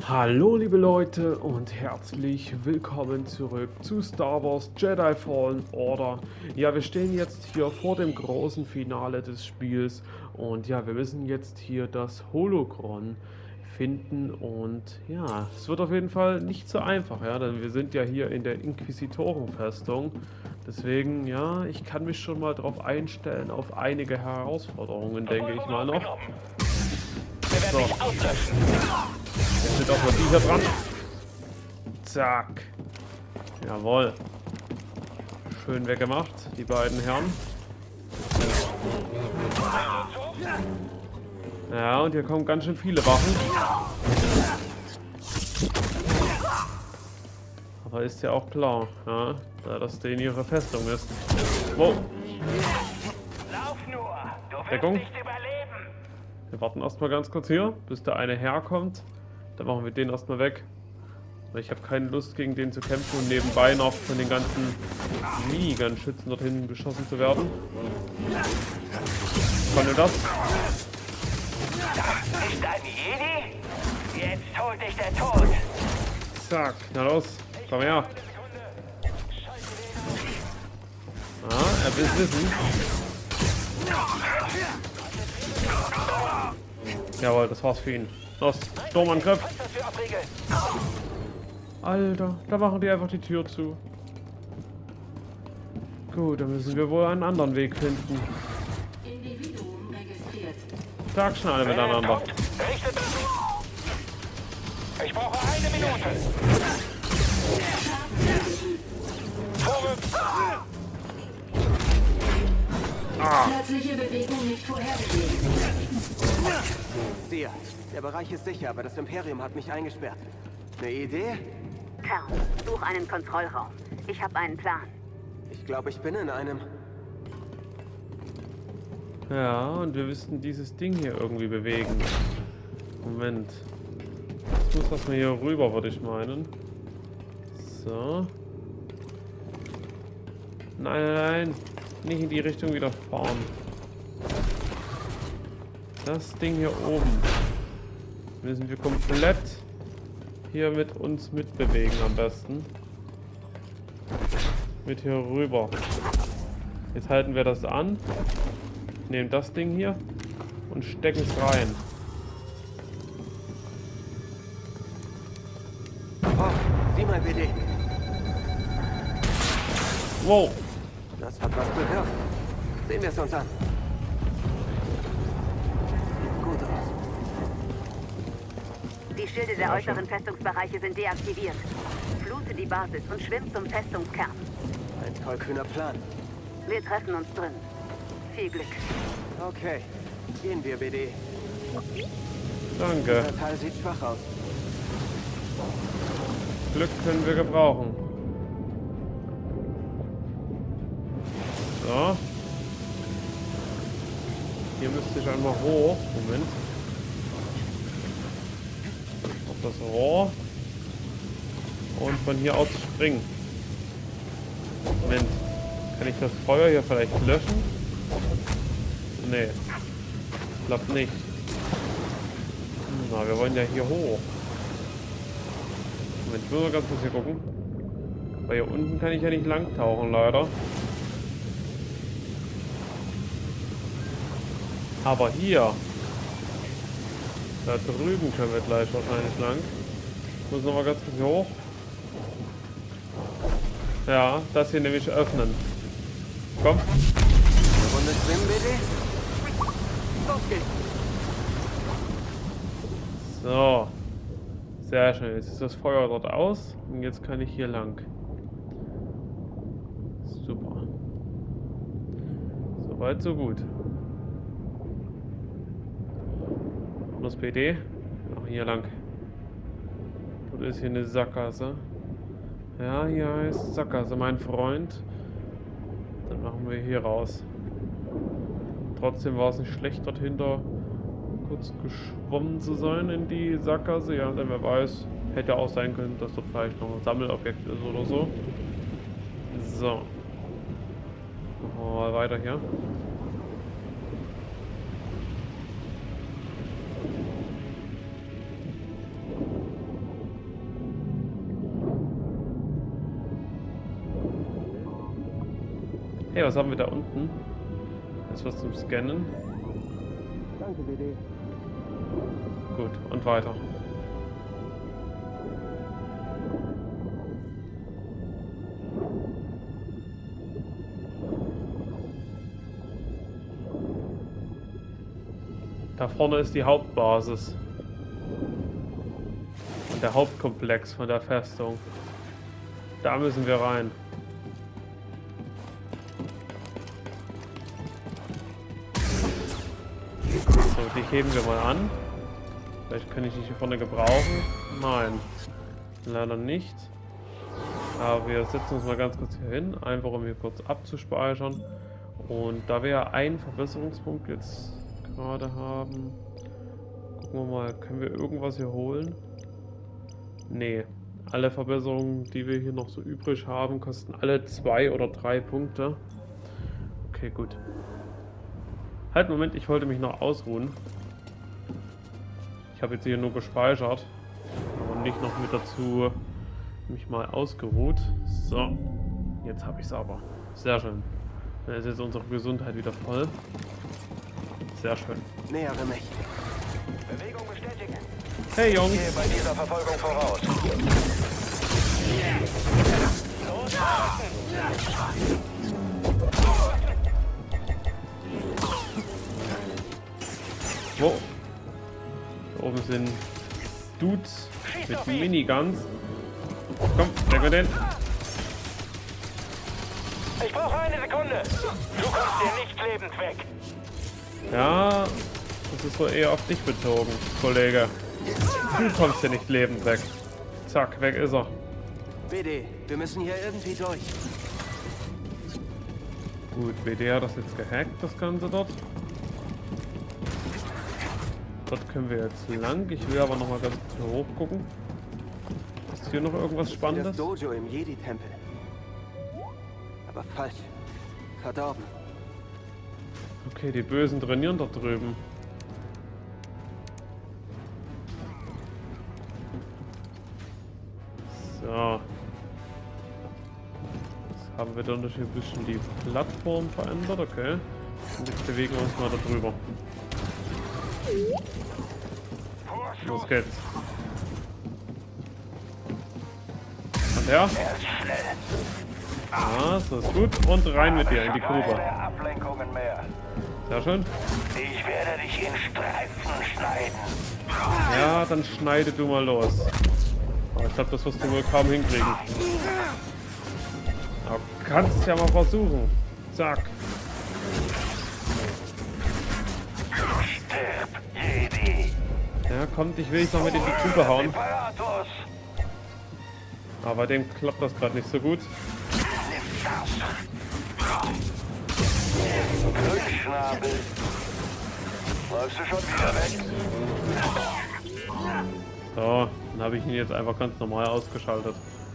Hallo liebe Leute und herzlich willkommen zurück zu Star Wars Jedi Fallen Order. Ja, wir stehen jetzt hier vor dem großen Finale des Spiels und ja, wir müssen jetzt hier das Holocron finden und ja, es wird auf jeden Fall nicht so einfach, ja, denn wir sind ja hier in der Inquisitorenfestung. Deswegen, ja, ich kann mich schon mal darauf einstellen, auf einige Herausforderungen, denke ich mal noch. So. Jetzt sind auch mal die hier dran. Zack. Jawohl. Schön weggemacht, die beiden Herren. Ja, und hier kommen ganz schön viele Wachen. Aber ist ja auch klar, ja, da das denen ihre Festung ist. Wow. Deckung. Wir warten erstmal ganz kurz hier, bis der eine herkommt. Dann machen wir den erstmal weg. Weil ich habe keine Lust, gegen den zu kämpfen und nebenbei noch von den ganzen Minigun-Schützen dorthin beschossen zu werden. Konnte das? Das ist ein Jedi? Jetzt holt dich der Tod. Zack, na los, komm her. Ah, er will wissen. Jawohl, das war's für ihn. Los, Sturmangriff. Alter, da machen die einfach die Tür zu. Gut, dann müssen wir wohl einen anderen Weg finden. Sag schon alle miteinander. Ich brauche eine Minute. Plötzliche Bewegung nicht vorhergesehen. Sia, der Bereich ist sicher, aber das Imperium hat mich eingesperrt. Eine Idee? Carl, such einen Kontrollraum. Ich habe einen Plan. Ich glaube, ich bin in einem. Ja, und wir müssten dieses Ding hier irgendwie bewegen. Moment. Das muss erstmal hier rüber, würde ich meinen. So. Nein, nein, nein. Nicht in die Richtung wieder fahren. Das Ding hier oben müssen wir komplett hier mit uns mitbewegen am besten. Mit hier rüber. Jetzt halten wir das an. Nehmen das Ding hier und stecken es rein. Oh, sieh mal, BD. Wow. Das hat was bewirkt. Sehen wir es uns an. Sieht gut aus. Die Schilde der äußeren Festungsbereiche sind deaktiviert. Flute die Basis und schwimm zum Festungskern. Ein tollkühner Plan. Wir treffen uns drin. Viel Glück. Okay, gehen wir, BD. Danke. Der Teil sieht schwach aus. Glück können wir gebrauchen. So. Hier müsste ich einmal hoch. Moment. Auf das Rohr. Und von hier aus springen. Moment. Kann ich das Feuer hier vielleicht löschen? Nee. Klappt nicht. Na, wir wollen ja hier hoch. Moment, ich muss mal ganz kurz hier gucken. Weil hier unten kann ich ja nicht lang tauchen, leider. Aber hier. Da drüben können wir gleich wahrscheinlich lang. Ich muss nochmal ganz kurz hier hoch. Ja, das hier nämlich öffnen. Komm. Eine Runde schwimmen, BD? Los geht's. So. Sehr schön. Jetzt ist das Feuer dort aus. Und jetzt kann ich hier lang. Super. Soweit, so gut. Los, PD. Ach, hier lang. Dort ist hier eine Sackgasse. Ja, hier heißt Sackgasse, mein Freund. Dann machen wir hier raus. Trotzdem war es nicht schlecht, dort hinter kurz geschwommen zu sein in die Sackgasse. Ja, denn wer weiß, hätte auch sein können, dass dort vielleicht noch ein Sammelobjekt ist oder so. So. Machen wir mal weiter hier. Hey, was haben wir da unten? Das ist was zum Scannen. Danke, BD. Gut, und weiter. Da vorne ist die Hauptbasis. Und der Hauptkomplex von der Festung. Da müssen wir rein. So, die heben wir mal an. Vielleicht kann ich die hier vorne gebrauchen. Nein, leider nicht. Aber wir setzen uns mal ganz kurz hier hin, einfach um hier kurz abzuspeichern. Und da wir ja einen Verbesserungspunkt jetzt gerade haben, gucken wir mal, können wir irgendwas hier holen? Nee, alle Verbesserungen, die wir hier noch so übrig haben, kosten alle 2 oder 3 Punkte. Okay, gut. Halt, Moment, ich wollte mich noch ausruhen. Ich habe jetzt hier nur gespeichert, aber nicht noch mit dazu mich mal ausgeruht. So, jetzt habe ich es aber. Sehr schön. Dann ist jetzt unsere Gesundheit wieder voll. Sehr schön. Nähere mich. Bewegung bestätigen. Hey Jungs! Ich gehe bei dieser Verfolgung voraus. Wo? Da oben sind Dudes mit Miniguns. Komm, weg mit den. Ich brauche eine Sekunde. Du kommst hier nicht lebend weg. Ja, das ist wohl eher auf dich bezogen, Kollege. Du kommst hier nicht lebend weg. Zack, weg ist er. BD, wir müssen hier irgendwie durch. Gut, BD hat das jetzt gehackt, das Ganze dort. Dort können wir jetzt lang. Ich will aber noch mal ganz kurz hier hoch gucken. Ist hier noch irgendwas Das Spannendes? Dojo im Jedi-Tempel. Aber falsch. Verdorben. Okay, die Bösen trainieren dort drüben. So. Jetzt haben wir dann natürlich ein bisschen die Plattform verändert, okay. Und jetzt bewegen wir uns mal da drüber. Los geht's. Und her. Ja, so ist gut. Und rein mit dir in die Grube. Keine Ablenkungen mehr. Sehr schön. Ich werde dich in Streifen schneiden. Ja, dann schneide du mal los. Aber ich glaube, das wirst du wohl kaum hinkriegen. Aber kannst es ja mal versuchen. Zack. Stirb, Jedi. Ja, kommt, ich will dich noch mit in die Grube hauen. Imperatus. Aber bei dem klappt das gerade nicht so gut. Rückschnabel. Läufst du schon wieder weg? So, dann habe ich ihn jetzt einfach ganz normal ausgeschaltet.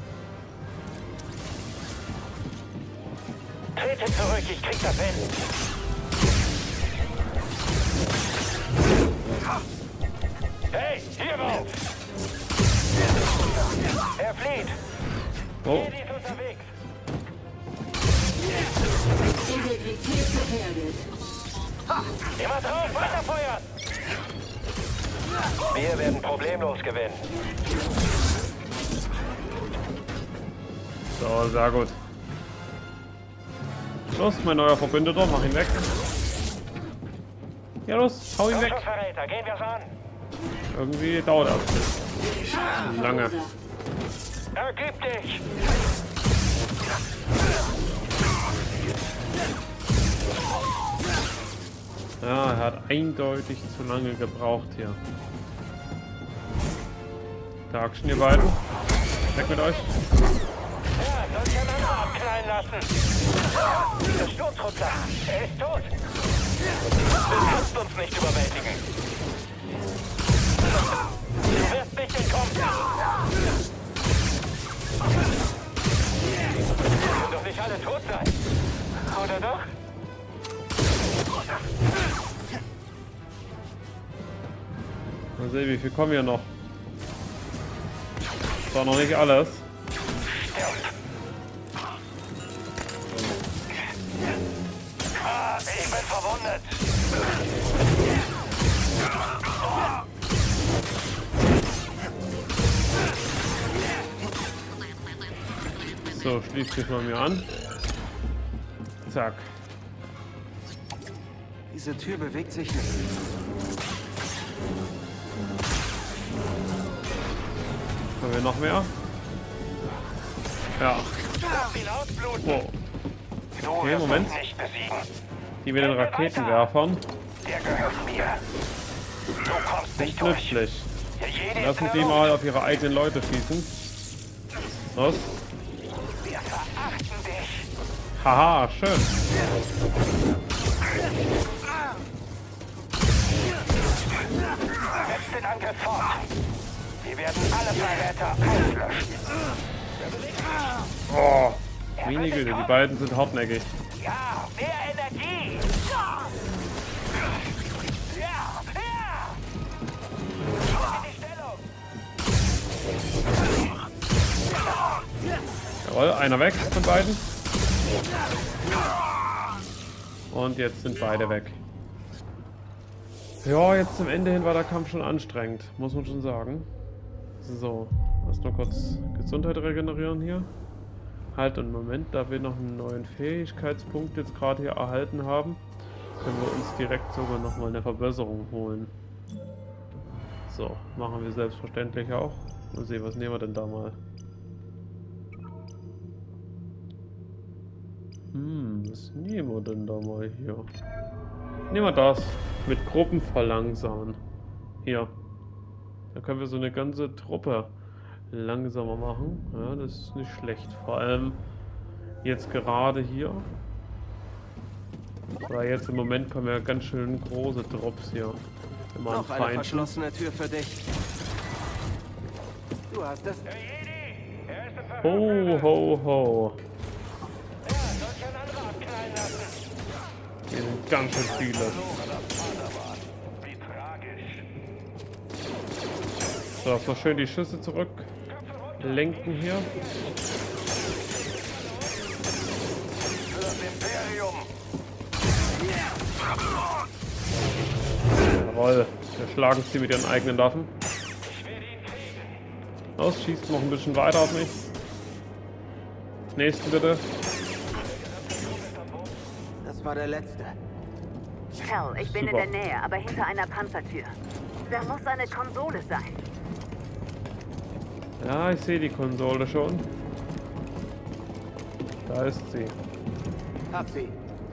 Trete zurück, ich krieg das hin. Hey, hier rauf! Er flieht. Oh, Jedi ist unterwegs. Integrität gefährdet. Immer drauf, weiterfeuern! Wir werden problemlos gewinnen. so, sehr gut. Los, mein neuer Verbündeter, mach ihn weg. Ja, los, hau ihn Komm weg. schon, Verräter, gehen wir's an. Irgendwie dauert das zu lange. Ergib dich! Ja, er hat eindeutig zu lange gebraucht hier. Tagchen, ihr beiden. Weg mit euch. Ja, soll ich einander abknallen lassen. Der Sturzrutscher, er ist tot. Du kannst uns nicht überwältigen. Du wirst nicht entkommen. Können doch nicht alle tot sein. Oder doch? Mal sehen, wie viel kommen hier noch. Das war noch nicht alles. Ich bin verwundet. So, schließt sich mal mir an. Zack. Diese Tür bewegt sich nicht. Haben wir noch mehr? Ja. Lass ihn ausbluten. Wow. Du Okay, wirst Moment. uns nicht besiegen. Die mit den Raketenwerfern Der gehört mir. Du kommst nicht sind durch. nützlich. Jede Lassen ist die eine mal auf ihre eigenen Leute schießen. Was? Wir verachten dich. Haha, schön. Setz den Angriff fort. Wir werden alle Verräter auslöschen. Oh, meine Güte, die beiden sind hartnäckig. Ja, mehr Energie. Ja, ja. In die Stellung. Jawohl, einer weg von beiden. Und jetzt sind beide weg. Ja, jetzt zum Ende hin war der Kampf schon anstrengend, muss man schon sagen. So, erst noch kurz Gesundheit regenerieren hier. Halt einen Moment, da wir noch einen neuen Fähigkeitspunkt jetzt gerade hier erhalten haben, können wir uns direkt sogar nochmal eine Verbesserung holen. So, machen wir selbstverständlich auch. Mal sehen, was nehmen wir denn da mal? Was nehmen wir denn da mal hier? Nehmen wir das. Mit Gruppen verlangsamen. Hier. Da können wir so eine ganze Truppe langsamer machen. Ja, das ist nicht schlecht. Vor allem jetzt gerade hier. Weil jetzt im Moment kommen ja ganz schön große Drops hier. Immer an Noch eine Feinden. verschlossene Tür für dich. Du hast es. Herr Jedi, er ist im Verhör. Ho, ho, ho. Ja, soll ich ein anderer abknallen lassen? Hier sind ganz schön viele. Wie tragisch. So, erstmal schön die Schüsse zurück. Lenken hier. Für das Imperium. Jawohl. Wir schlagen sie mit ihren eigenen Waffen. Ich werde ihn kriegen. Los, schießt noch ein bisschen weiter auf mich. Nächsten bitte. Das war der letzte. Cal, ich bin Super. in der Nähe, aber hinter einer Panzertür. Da muss eine Konsole sein. Ja, ich sehe die Konsole schon. Da ist sie. Hab sie.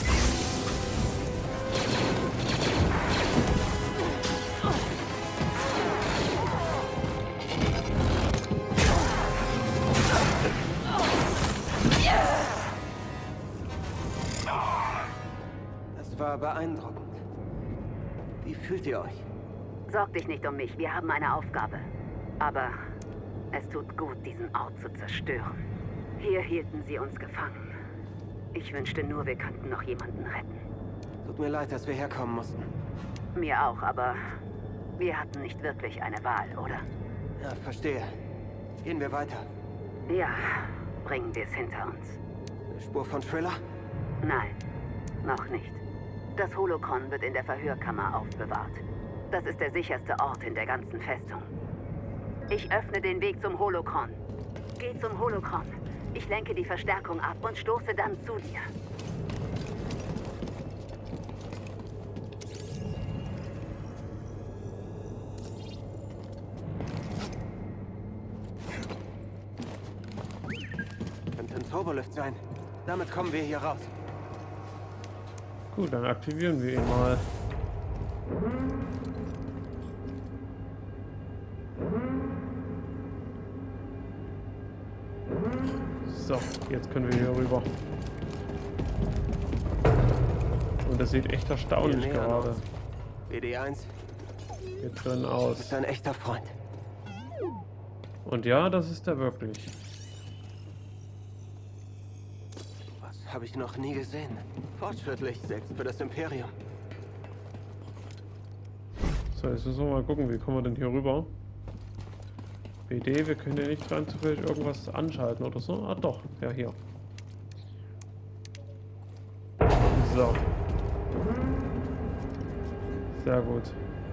Das war beeindruckend. Wie fühlt ihr euch? Sorg dich nicht um mich, wir haben eine Aufgabe. Aber es tut gut, diesen Ort zu zerstören. Hier hielten sie uns gefangen. Ich wünschte nur, wir könnten noch jemanden retten. Tut mir leid, dass wir herkommen mussten. Mir auch, aber wir hatten nicht wirklich eine Wahl, oder? Ja, verstehe. Gehen wir weiter. Ja, bringen wir es hinter uns. Eine Spur von Triller? Nein, noch nicht. Das Holocron wird in der Verhörkammer aufbewahrt. Das ist der sicherste Ort in der ganzen Festung. Ich öffne den Weg zum Holocron. Geh zum Holocron. Ich lenke die Verstärkung ab und stoße dann zu dir. Könnte ein Turbolift sein. Damit kommen wir hier raus. Gut, dann aktivieren wir ihn mal. So, jetzt können wir hier rüber. Und das sieht echt erstaunlich Wir nähern gerade uns. BD1, hier drin du aus. bist ein echter Freund. Und ja, das ist er wirklich. Was habe ich noch nie gesehen? Fortschrittlich, selbst für das Imperium. So, jetzt müssen wir mal gucken, wie kommen wir denn hier rüber? BD, wir können ja nicht rein zufällig irgendwas anschalten oder so. Ah doch, ja hier. So. Sehr gut.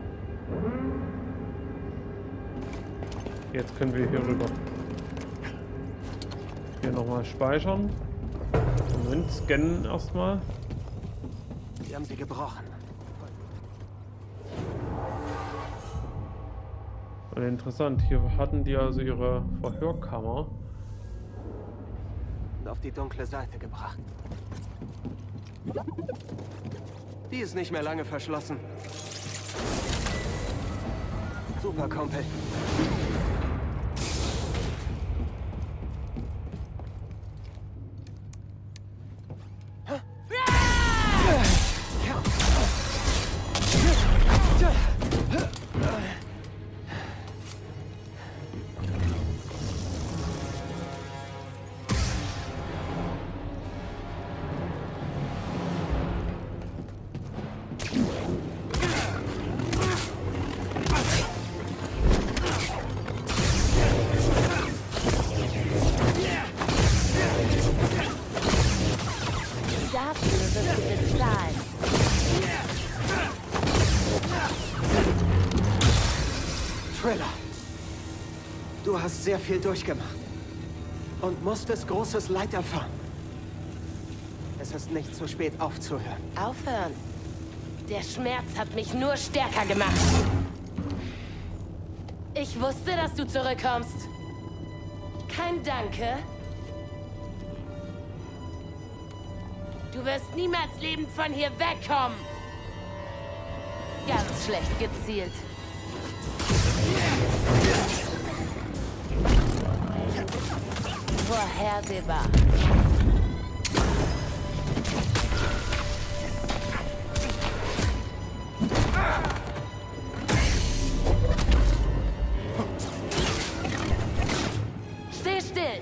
Jetzt können wir hier rüber. Hier nochmal speichern. Moment, scannen erstmal. Wir haben sie gebrochen. Und interessant, hier hatten die also ihre Verhörkammer. Und auf die dunkle Seite gebracht. Die ist nicht mehr lange verschlossen. Super, Kumpel. Trilla, du hast sehr viel durchgemacht und musstest großes Leid erfahren. Es ist nicht zu spät aufzuhören. Aufhören? Der Schmerz hat mich nur stärker gemacht. Ich wusste, dass du zurückkommst. Kein Danke. Du wirst niemals lebend von hier wegkommen. Ganz schlecht gezielt. Vorhersehbar. Steh still.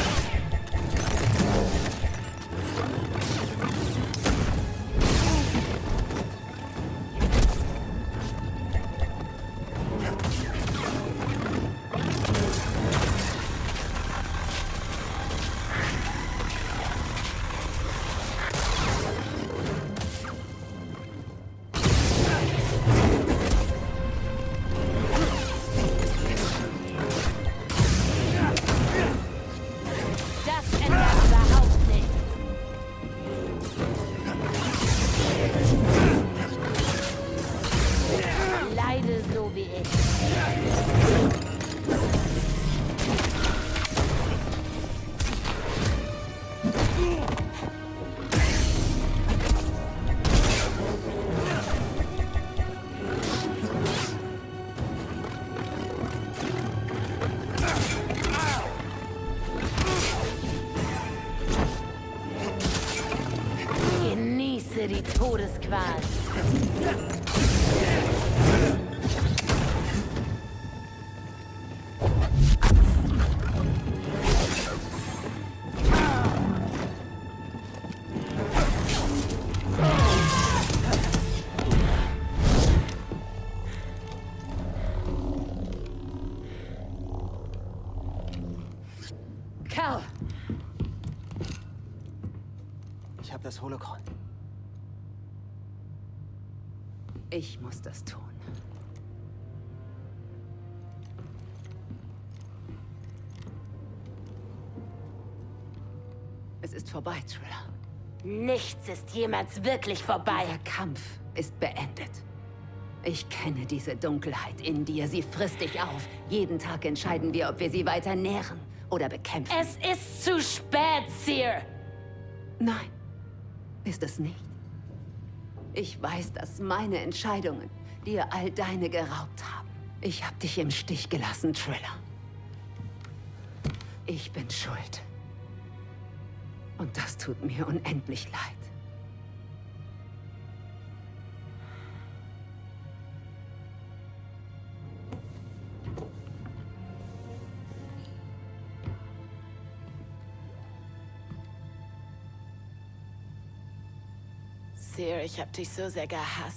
Die Todesqual. Cal! Ich habe das Holocron. Ich muss das tun. Es ist vorbei, Trilla. Nichts ist jemals wirklich vorbei. Dieser Kampf ist beendet. Ich kenne diese Dunkelheit in dir. Sie frisst dich auf. Jeden Tag entscheiden wir, ob wir sie weiter nähren oder bekämpfen. Es ist zu spät, Cere. Nein, ist es nicht. Ich weiß, dass meine Entscheidungen dir all deine geraubt haben. Ich habe dich im Stich gelassen, Trilla. Ich bin schuld. Und das tut mir unendlich leid. Cere, ich hab dich so sehr gehasst.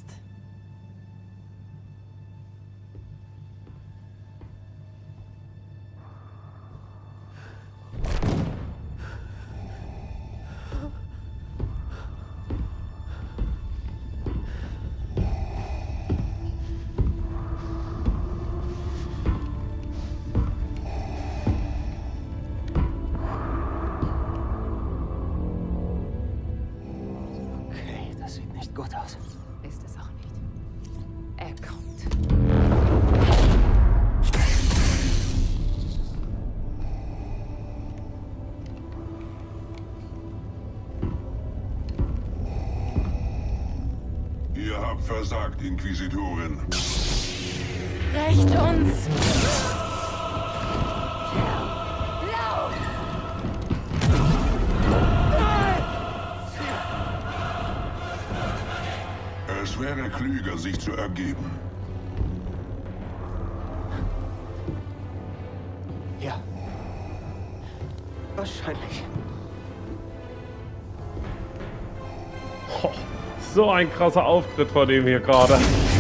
Hab versagt, Inquisitorin. Recht uns! Es wäre klüger, sich zu ergeben. Ja. Wahrscheinlich. Oh, so ein krasser Auftritt von dem hier gerade.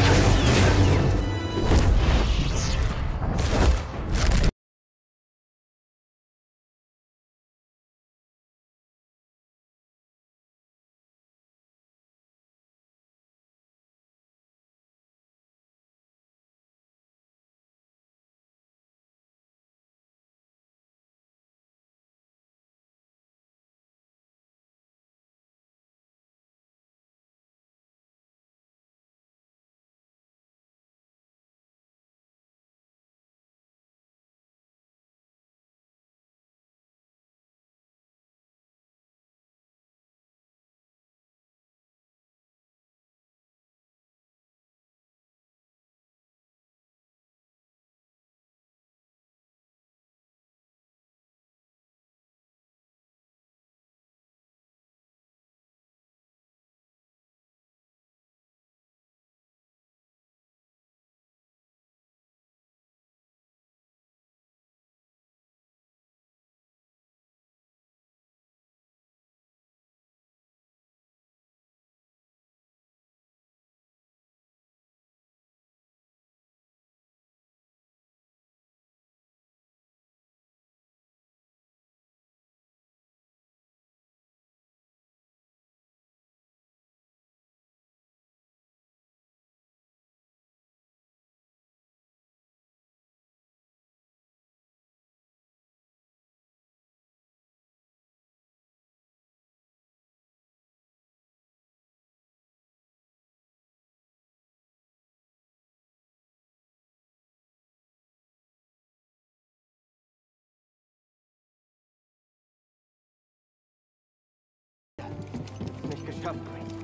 Nicht geschafft.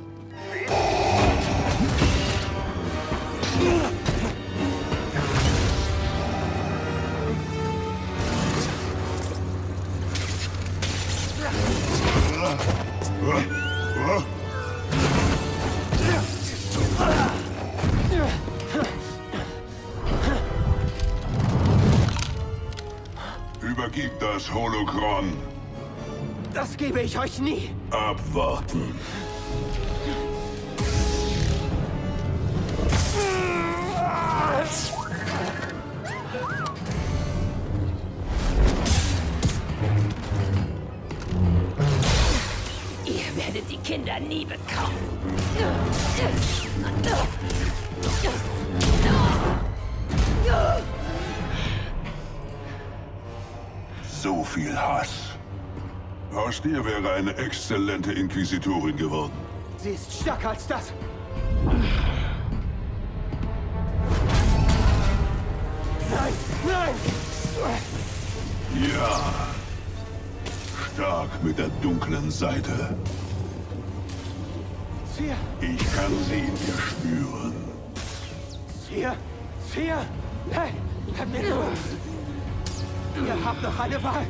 Übergib das Holocron. Das gebe ich euch nie. Abwarten. Ihr werdet die Kinder nie bekommen. So viel Hass. Aus dir wäre eine exzellente Inquisitorin geworden. Sie ist stärker als das. Nein, nein! Ja. Stark mit der dunklen Seite. Cere! Ich kann sie in dir spüren. Cere! Cere! Hey! Habt ihr nur... Ihr habt noch eine Wahl!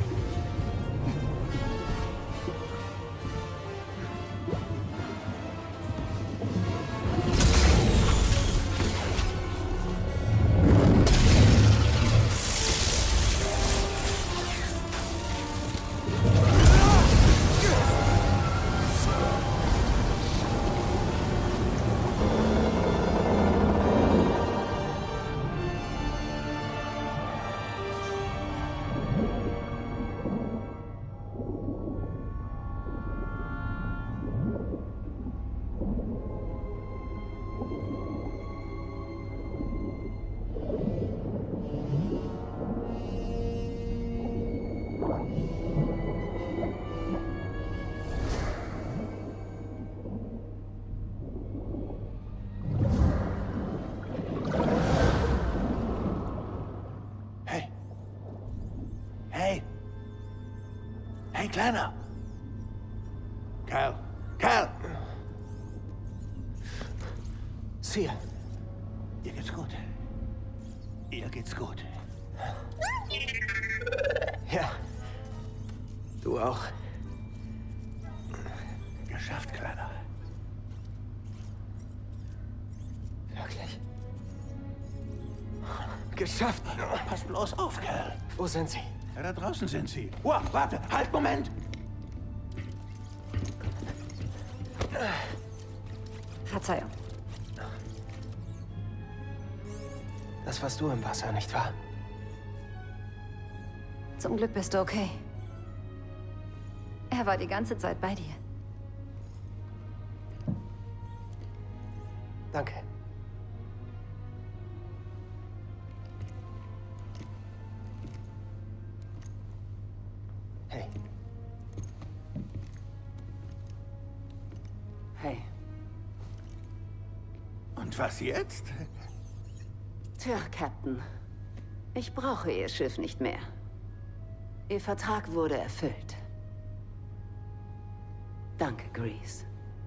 Hey, Kleiner! Kerl! Kerl! Ziel. Ihr geht's gut. Ihr geht's gut. Ja. Du auch. Geschafft, Kleiner. Wirklich. Geschafft. Pass bloß auf, Kerl. Wo sind sie? Ja, da draußen sind sie. Wow, warte, halt, Moment. Verzeihung. Das warst du im Wasser, nicht wahr? Zum Glück bist du okay. Er war die ganze Zeit bei dir. Danke. Hey. Hey. Und was jetzt? Tja, Captain. Ich brauche Ihr Schiff nicht mehr. Ihr Vertrag wurde erfüllt. Danke, Grease.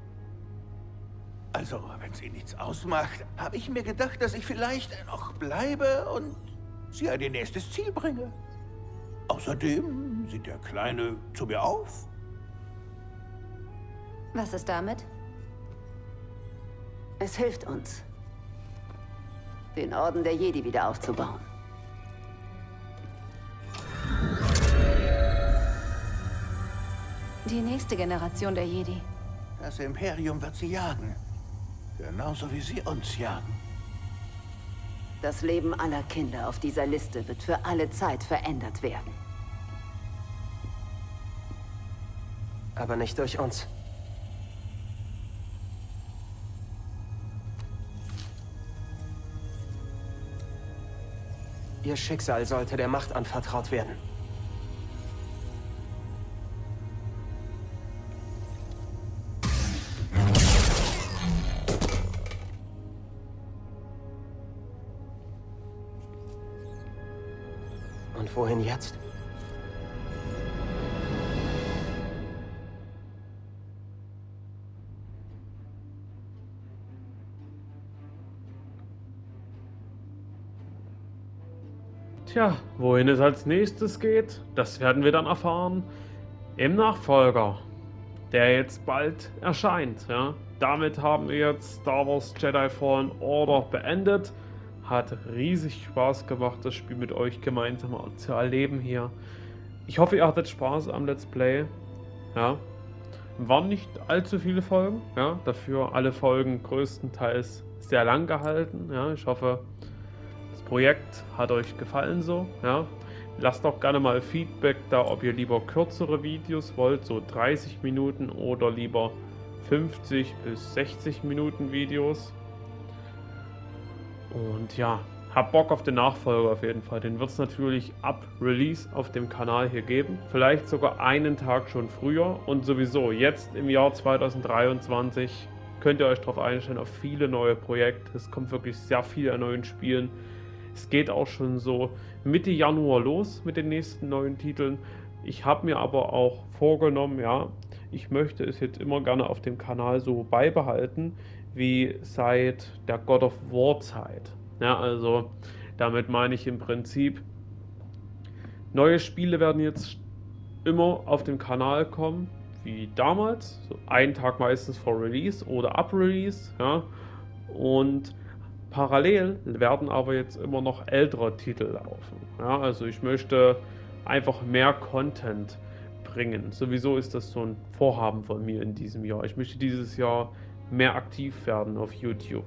Also, wenn sie nichts ausmacht, habe ich mir gedacht, dass ich vielleicht noch bleibe und sie an ihr nächstes Ziel bringe. Außerdem sieht der Kleine zu mir auf. Was ist damit? Es hilft uns, den Orden der Jedi wieder aufzubauen. Die nächste Generation der Jedi. Das Imperium wird sie jagen. Genauso wie sie uns jagen. Das Leben aller Kinder auf dieser Liste wird für alle Zeit verändert werden. Aber nicht durch uns. Ihr Schicksal sollte der Macht anvertraut werden. Und wohin jetzt? Tja, wohin es als nächstes geht, das werden wir dann erfahren im Nachfolger, der jetzt bald erscheint. Ja. Damit haben wir jetzt Star Wars Jedi Fallen Order beendet. Hat riesig Spaß gemacht, das Spiel mit euch gemeinsam zu erleben hier. Ich hoffe, ihr hattet Spaß am Let's Play. Ja. Waren nicht allzu viele Folgen, ja. Dafür alle Folgen größtenteils sehr lang gehalten. Ja. Ich hoffe, das Projekt hat euch gefallen so. Ja. Lasst auch gerne mal Feedback da, ob ihr lieber kürzere Videos wollt, so 30 Minuten oder lieber 50 bis 60 Minuten Videos. Und ja, hab Bock auf den Nachfolger auf jeden Fall. Den wird es natürlich ab Release auf dem Kanal hier geben. Vielleicht sogar einen Tag schon früher. Und sowieso jetzt im Jahr 2023 könnt ihr euch darauf einstellen, auf viele neue Projekte. Es kommt wirklich sehr viel an neuen Spielen. Es geht auch schon so Mitte Januar los mit den nächsten neuen Titeln. Ich habe mir aber auch vorgenommen, ja, ich möchte es jetzt immer gerne auf dem Kanal so beibehalten, wie seit der God of War Zeit. Ja, also damit meine ich im Prinzip, neue Spiele werden jetzt immer auf dem Kanal kommen, wie damals, so einen Tag meistens vor Release oder ab Release, ja, und parallel werden aber jetzt immer noch ältere Titel laufen. Ja, also ich möchte einfach mehr Content bringen. Sowieso ist das so ein Vorhaben von mir in diesem Jahr. Ich möchte dieses Jahr mehr aktiv werden auf YouTube.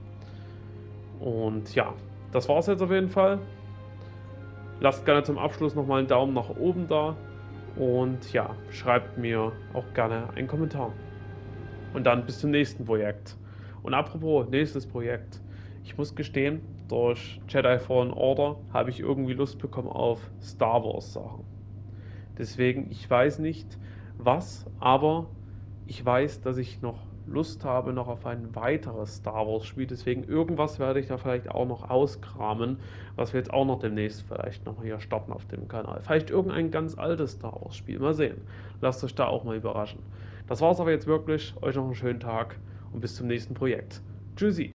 Und ja, das war es jetzt auf jeden Fall. Lasst gerne zum Abschluss nochmal einen Daumen nach oben da. Und ja, schreibt mir auch gerne einen Kommentar. Und dann bis zum nächsten Projekt. Und apropos nächstes Projekt. Ich muss gestehen, durch Jedi Fallen Order habe ich irgendwie Lust bekommen auf Star Wars Sachen. Deswegen, ich weiß nicht was, aber ich weiß, dass ich noch Lust habe noch auf ein weiteres Star Wars Spiel. Deswegen irgendwas werde ich da vielleicht auch noch auskramen, was wir jetzt auch noch demnächst vielleicht noch hier starten auf dem Kanal. Vielleicht irgendein ganz altes Star Wars Spiel. Mal sehen. Lasst euch da auch mal überraschen. Das war's aber jetzt wirklich. Euch noch einen schönen Tag und bis zum nächsten Projekt. Tschüssi.